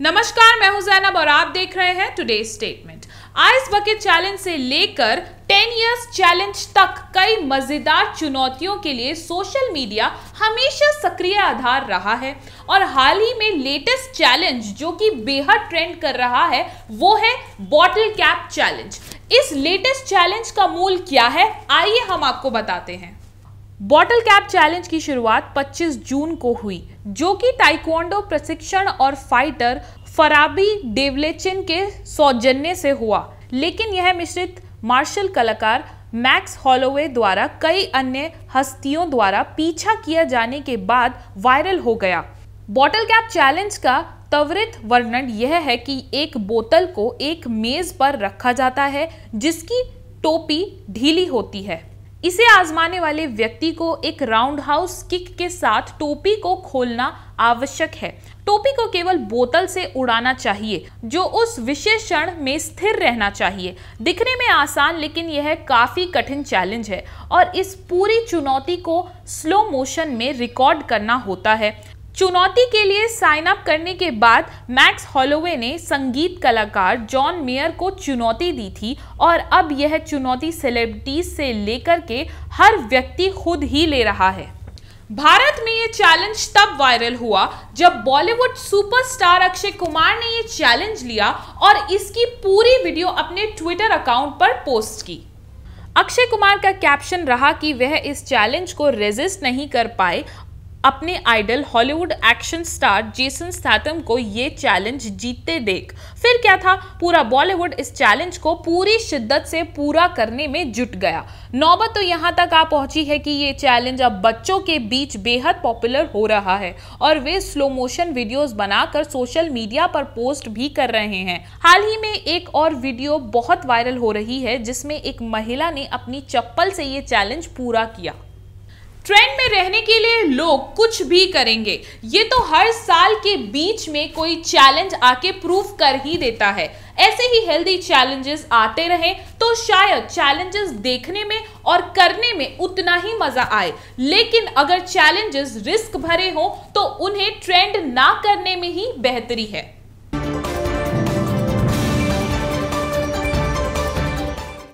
नमस्कार, मैं हूं जैनब और आप देख रहे हैं today statement. Ice bucket challenge से लेकर 10 इयर्स चैलेंज तक कई मजेदार चुनौतियों के लिए सोशल मीडिया हमेशा सक्रिय आधार रहा है और हाल ही में लेटेस्ट चैलेंज जो कि बेहद ट्रेंड कर रहा है वो है बॉटल कैप चैलेंज। इस लेटेस्ट चैलेंज का मूल क्या है, आइए हम आपको बताते हैं। बॉटल कैप चैलेंज की शुरुआत 25 जून को हुई, जो कि ताइक्वांडो प्रशिक्षण और फाइटर फराबी डेवलेचिन के सौजन्य से हुआ, लेकिन यह मिश्रित मार्शल कलाकार मैक्स हॉलोवे द्वारा कई अन्य हस्तियों द्वारा पीछा किया जाने के बाद वायरल हो गया। बॉटल कैप चैलेंज का त्वरित वर्णन यह है कि एक बोतल को एक मेज पर रखा जाता है जिसकी टोपी ढीली होती है। इसे आजमाने वाले व्यक्ति को एक राउंड हाउस किक के साथ टोपी को खोलना आवश्यक है। टोपी को केवल बोतल से उड़ाना चाहिए, जो उस विशेष क्षण में स्थिर रहना चाहिए। दिखने में आसान, लेकिन यह काफी कठिन चैलेंज है और इस पूरी चुनौती को स्लो मोशन में रिकॉर्ड करना होता है। चुनौती के लिए साइन अप करने के बाद मैक्स हॉलोवे ने संगीत कलाकार जॉन मेयर को चुनौती दी थी और अब यह चुनौती सेलिब्रिटीज से लेकर के हर व्यक्ति खुद ही ले रहा है। भारत में ये चैलेंज तब वायरल हुआ जब बॉलीवुड सुपरस्टार अक्षय कुमार ने ये चैलेंज लिया और इसकी पूरी वीडियो अपने ट्विटर अकाउंट पर पोस्ट की। अक्षय कुमार का कैप्शन रहा कि वह इस चैलेंज को रेजिस्ट नहीं कर पाए अपने idol Hollywood action star Jason Statham को ये चैलेंज जीतते देख। फिर क्या था, पूरा बॉलीवुड इस चैलेंज को पूरी शिद्दत से पूरा करने में जुट गया। नौबत तो यहाँ तक आ पहुंची है कि ये चैलेंज अब बच्चों के बीच बेहद पॉपुलर हो रहा है और वे स्लो मोशन वीडियोस बनाकर सोशल मीडिया पर पोस्ट भी कर रहे हैं। हाल ही में एक और वीडियो बहुत वायरल हो रही है जिसमें एक महिला ने अपनी चप्पल से ये चैलेंज पूरा किया। ट्रेंड में रहने के लिए लोग कुछ भी करेंगे, ये तो हर साल के बीच में कोई चैलेंज आके प्रूव कर ही देता है। ऐसे ही हेल्दी चैलेंजेस आते रहें तो शायद चैलेंजेस देखने में और करने में उतना ही मजा आए, लेकिन अगर चैलेंजेस रिस्क भरे हों तो उन्हें ट्रेंड ना करने में ही बेहतरी है।